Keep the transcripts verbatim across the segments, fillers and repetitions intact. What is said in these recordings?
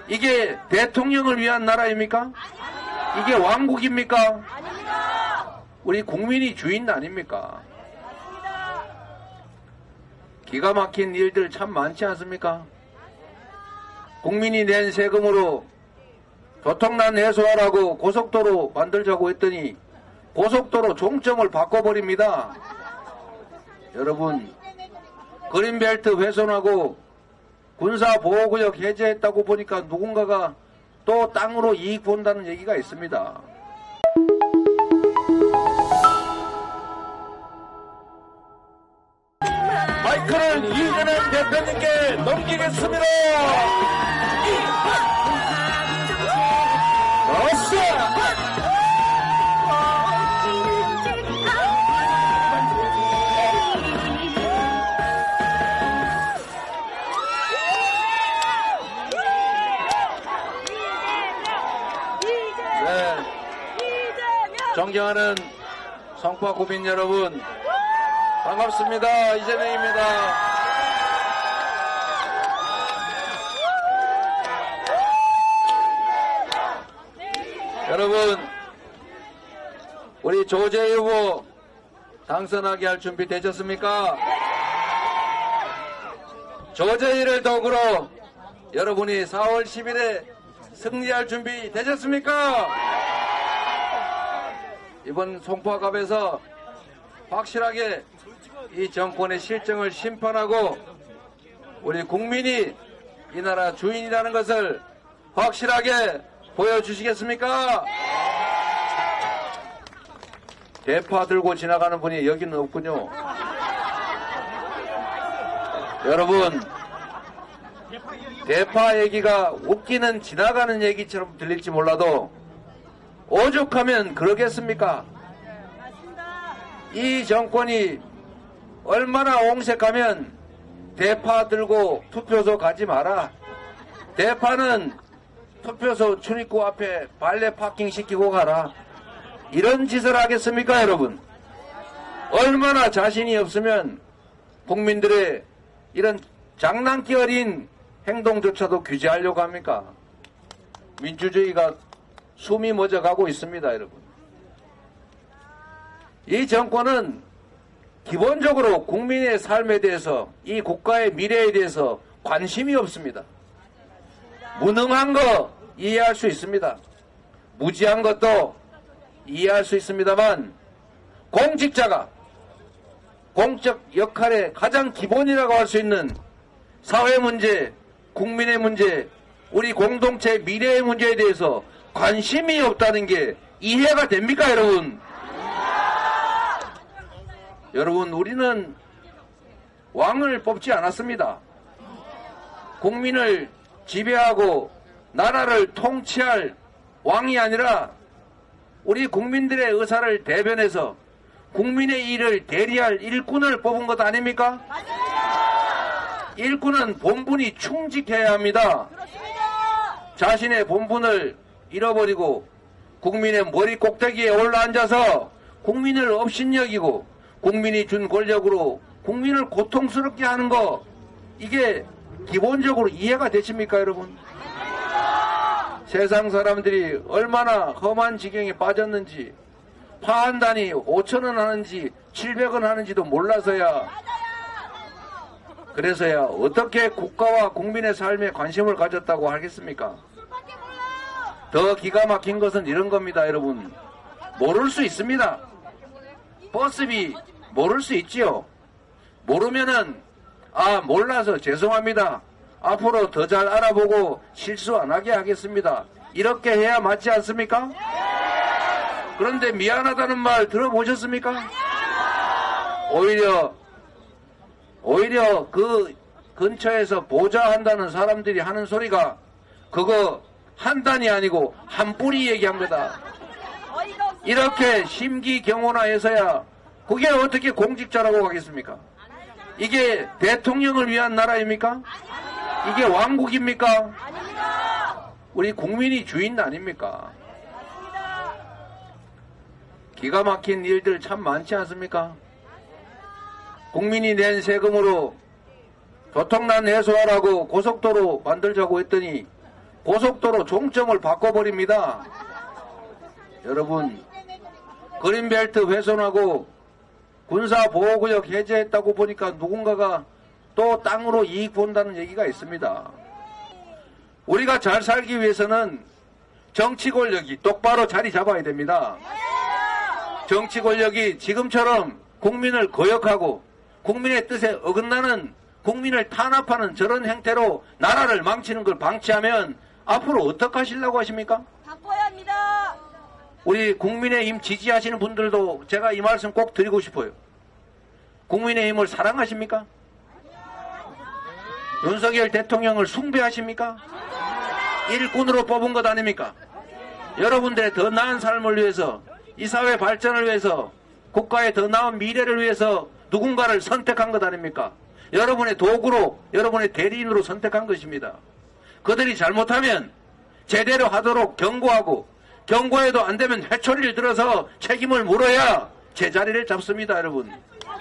이게 대통령을 위한 나라입니까? 이게 왕국입니까? 우리 국민이 주인 아닙니까? 기가 막힌 일들 참 많지 않습니까? 국민이 낸 세금으로 교통난 해소하라고 고속도로 만들자고 했더니 고속도로 종점을 바꿔버립니다. 여러분, 그린벨트 훼손하고 군사보호구역 해제했다고 보니까 누군가가 또 땅으로 이익 본다는 얘기가 있습니다. 마이크를 이재명 대표님께 넘기겠습니다. 네, 존경하는 성파 구민 여러분, 반갑습니다. 이재명입니다. 여러분, 우리 조재희 후보 당선하게 할 준비 되셨습니까? 조재희를 도구로 여러분이 사월 십일에 승리할 준비 되셨습니까? 이번 송파갑에서 확실하게 이 정권의 실정을 심판하고 우리 국민이 이 나라 주인이라는 것을 확실하게 보여주시겠습니까? 대파 들고 지나가는 분이 여기는 없군요. 여러분, 대파 얘기가 웃기는 지나가는 얘기처럼 들릴지 몰라도 오죽하면 그러겠습니까? 이 정권이 얼마나 옹색하면 대파 들고 투표소 가지 마라. 대파는 투표소 출입구 앞에 발레 파킹 시키고 가라. 이런 짓을 하겠습니까, 여러분? 얼마나 자신이 없으면 국민들의 이런 장난기 어린 행동조차도 규제하려고 합니까? 민주주의가 숨이 멎어가고 있습니다, 여러분. 이 정권은 기본적으로 국민의 삶에 대해서, 이 국가의 미래에 대해서 관심이 없습니다. 무능한 거 이해할 수 있습니다. 무지한 것도 이해할 수 있습니다만, 공직자가 공적 역할의 가장 기본이라고 할 수 있는 사회 문제, 국민의 문제, 우리 공동체 미래의 문제에 대해서 관심이 없다는 게 이해가 됩니까, 여러분? 여러분, 우리는 왕을 뽑지 않았습니다. 국민을 지배하고 나라를 통치할 왕이 아니라 우리 국민들의 의사를 대변해서 국민의 일을 대리할 일꾼을 뽑은 것 아닙니까? 맞습니다. 일꾼은 본분이 충직해야 합니다. 그렇습니다. 자신의 본분을 잃어버리고 국민의 머리 꼭대기에 올라앉아서 국민을 업신여기고 국민이 준 권력으로 국민을 고통스럽게 하는 거, 이게 기본적으로 이해가 되십니까, 여러분? 세상 사람들이 얼마나 험한 지경에 빠졌는지, 파 한 단이 오천 원 하는지 칠백 원 하는지도 몰라서야, 그래서야 어떻게 국가와 국민의 삶에 관심을 가졌다고 하겠습니까? 더 기가 막힌 것은 이런 겁니다, 여러분. 모를 수 있습니다. 버스비 모를 수 있지요. 모르면은 아, 몰라서 죄송합니다. 앞으로 더 잘 알아보고 실수 안 하게 하겠습니다. 이렇게 해야 맞지 않습니까? 그런데 미안하다는 말 들어보셨습니까? 오히려 오히려 그 근처에서 보좌한다는 사람들이 하는 소리가 그거 한 단이 아니고 한 뿌리 얘기합니다. 이렇게 심기경호나해서야 그게 어떻게 공직자라고 하겠습니까? 이게 대통령을 위한 나라입니까? 이게 왕국입니까? 우리 국민이 주인 아닙니까? 기가 막힌 일들 참 많지 않습니까? 국민이 낸 세금으로 교통난 해소하라고 고속도로 만들자고 했더니 고속도로 종점을 바꿔버립니다. 여러분, 그린벨트 훼손하고 군사보호구역 해제했다고 보니까 누군가가 또 땅으로 이익 본다는 얘기가 있습니다. 우리가 잘 살기 위해서는 정치 권력이 똑바로 자리 잡아야 됩니다. 정치 권력이 지금처럼 국민을 거역하고 국민의 뜻에 어긋나는 국민을 탄압하는 저런 행태로 나라를 망치는 걸 방치하면 앞으로 어떻게 하시려고 하십니까? 바꿔야 합니다. 우리 국민의힘 지지하시는 분들도 제가 이 말씀 꼭 드리고 싶어요. 국민의힘을 사랑하십니까? 윤석열 대통령을 숭배하십니까? 일꾼으로 뽑은 것 아닙니까? 여러분들의 더 나은 삶을 위해서, 이 사회 발전을 위해서, 국가의 더 나은 미래를 위해서 누군가를 선택한 것 아닙니까? 여러분의 도구로, 여러분의 대리인으로 선택한 것입니다. 그들이 잘못하면 제대로 하도록 경고하고, 경고해도 안 되면 회초리를 들어서 책임을 물어야 제자리를 잡습니다, 여러분.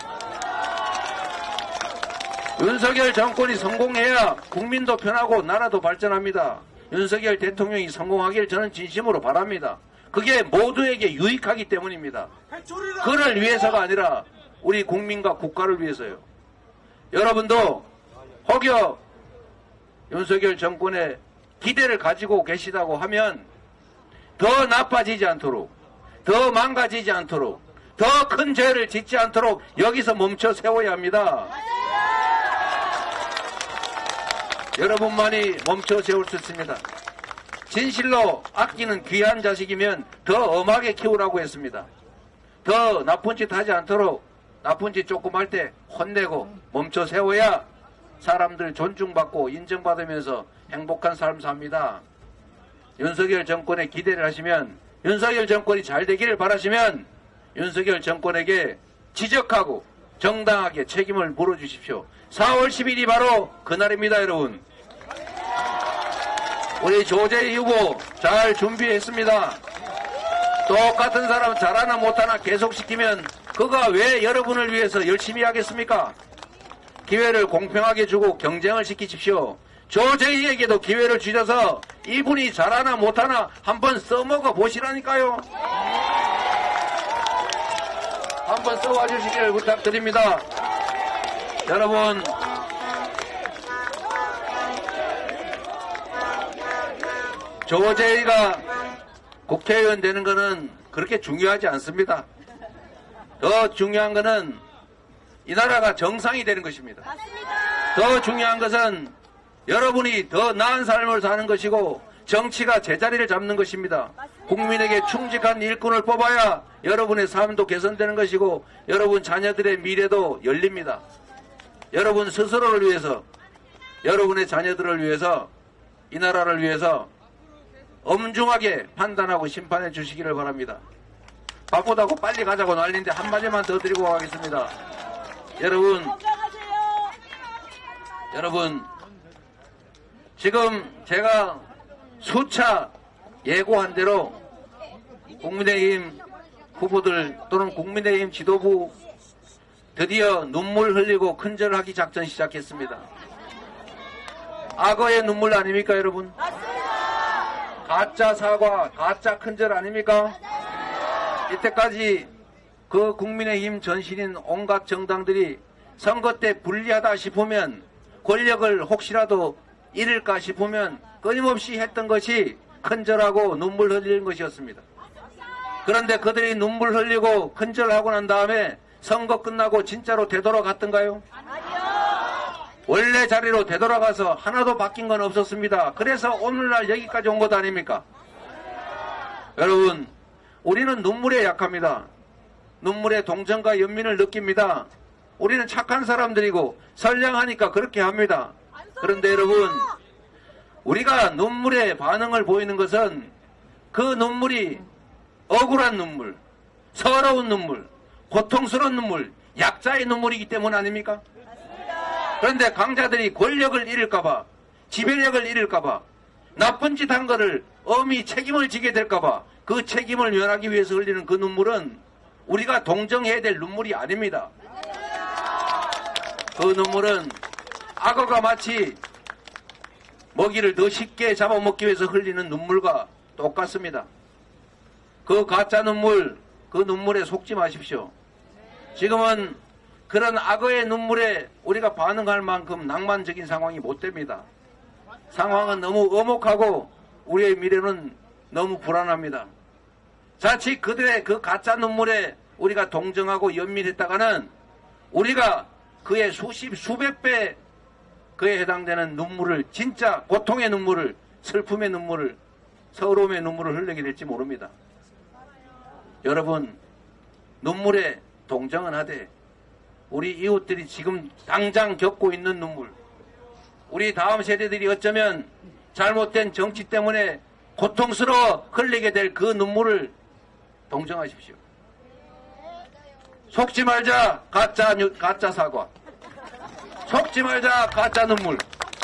윤석열 정권이 성공해야 국민도 편하고 나라도 발전합니다. 윤석열 대통령이 성공하길 저는 진심으로 바랍니다. 그게 모두에게 유익하기 때문입니다. 그를 위해서가 아니라 우리 국민과 국가를 위해서요. 여러분도 혹여 윤석열 정권에 기대를 가지고 계시다고 하면 더 나빠지지 않도록, 더 망가지지 않도록, 더 큰 죄를 짓지 않도록 여기서 멈춰 세워야 합니다. 여러분만이 멈춰 세울 수 있습니다. 진실로 아끼는 귀한 자식이면 더 엄하게 키우라고 했습니다. 더 나쁜 짓 하지 않도록 나쁜 짓 조금 할 때 혼내고 멈춰 세워야 사람들 존중받고 인정받으면서 행복한 삶 삽니다. 윤석열 정권에 기대를 하시면, 윤석열 정권이 잘 되기를 바라시면 윤석열 정권에게 지적하고 정당하게 책임을 물어주십시오. 사월 십일이 바로 그날입니다, 여러분. 우리 조재희 후보 잘 준비했습니다. 똑같은 사람 잘하나 못하나 계속시키면 그가 왜 여러분을 위해서 열심히 하겠습니까? 기회를 공평하게 주고 경쟁을 시키십시오. 조재희에게도 기회를 주셔서 이분이 잘하나 못하나 한번 써먹어 보시라니까요. 한번 써와 주시기를 부탁드립니다. 여러분, 조재희가 국회의원 되는 것은 그렇게 중요하지 않습니다. 더 중요한 것은 이 나라가 정상이 되는 것입니다. 더 중요한 것은 여러분이 더 나은 삶을 사는 것이고 정치가 제자리를 잡는 것입니다. 국민에게 충직한 일꾼을 뽑아야 여러분의 삶도 개선되는 것이고 여러분 자녀들의 미래도 열립니다. 여러분 스스로를 위해서, 여러분의 자녀들을 위해서, 이 나라를 위해서 엄중하게 판단하고 심판해 주시기를 바랍니다. 바쁘다고 빨리 가자고 난리인데 한마디만 더 드리고 가겠습니다. 여러분, 여러분, 지금 제가 수차 예고한 대로 국민의힘 후보들 또는 국민의힘 지도부 드디어 눈물 흘리고 큰절하기 작전 시작했습니다. 악어의 눈물 아닙니까, 여러분? 가짜 사과, 가짜 큰절 아닙니까? 이때까지 그 국민의힘 전신인 온갖 정당들이 선거 때 불리하다 싶으면, 권력을 혹시라도 잃을까 싶으면 끊임없이 했던 것이 큰절하고 눈물 흘리는 것이었습니다. 그런데 그들이 눈물 흘리고 큰절하고 난 다음에 선거 끝나고 진짜로 되돌아갔던가요? 원래 자리로 되돌아가서 하나도 바뀐 건 없었습니다. 그래서 오늘날 여기까지 온 것 아닙니까? 여러분, 우리는 눈물에 약합니다. 눈물에 동정과 연민을 느낍니다. 우리는 착한 사람들이고 선량하니까 그렇게 합니다. 그런데 여러분, 우리가 눈물에 반응을 보이는 것은 그 눈물이 억울한 눈물, 서러운 눈물, 고통스러운 눈물, 약자의 눈물이기 때문 아닙니까? 그런데 강자들이 권력을 잃을까봐, 지배력을 잃을까봐, 나쁜 짓 한 거를 엄히 책임을 지게 될까봐 그 책임을 면하기 위해서 흘리는 그 눈물은 우리가 동정해야 될 눈물이 아닙니다. 그 눈물은 악어가 마치 먹이를 더 쉽게 잡아먹기 위해서 흘리는 눈물과 똑같습니다. 그 가짜 눈물, 그 눈물에 속지 마십시오. 지금은 그런 악어의 눈물에 우리가 반응할 만큼 낭만적인 상황이 못 됩니다. 상황은 너무 엄혹하고 우리의 미래는 너무 불안합니다. 자칫 그들의 그 가짜 눈물에 우리가 동정하고 연민했다가는 우리가 그의 수십, 수백 배 그에 해당되는 눈물을, 진짜 고통의 눈물을, 슬픔의 눈물을, 서러움의 눈물을 흘리게 될지 모릅니다. 여러분, 눈물에 동정은 하되 우리 이웃들이 지금 당장 겪고 있는 눈물, 우리 다음 세대들이 어쩌면 잘못된 정치 때문에 고통스러워 흘리게 될 그 눈물을 동정하십시오. 속지 말자 가짜, 가짜 사과, 속지 말자 가짜 눈물.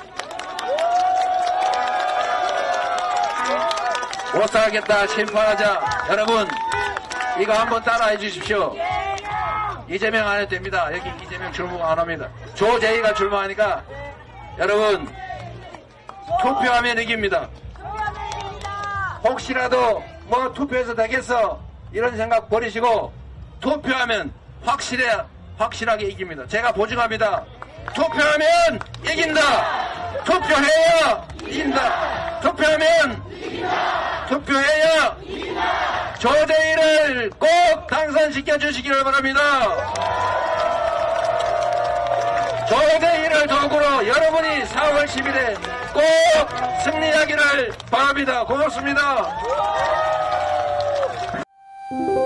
못 살겠다 심판하자. 여러분, 이거 한번 따라해 주십시오. 이재명 안 해도 됩니다. 여기 이재명 출마 안 합니다. 조재희가 출마하니까 여러분 투표하면 이깁니다. 혹시라도 뭐 투표해서 되겠어 이런 생각 버리시고 투표하면 확실해, 확실하게 이깁니다. 제가 보증합니다. 투표하면 이긴다. 투표해야 이긴다. 투표하면 이긴다. 투표해야 이긴다. 조재희를 꼭 당선시켜 주시기를 바랍니다. 조재희를 도구로 여러분이 사월 십일에 꼭 승리하기를 바랍니다. 고맙습니다.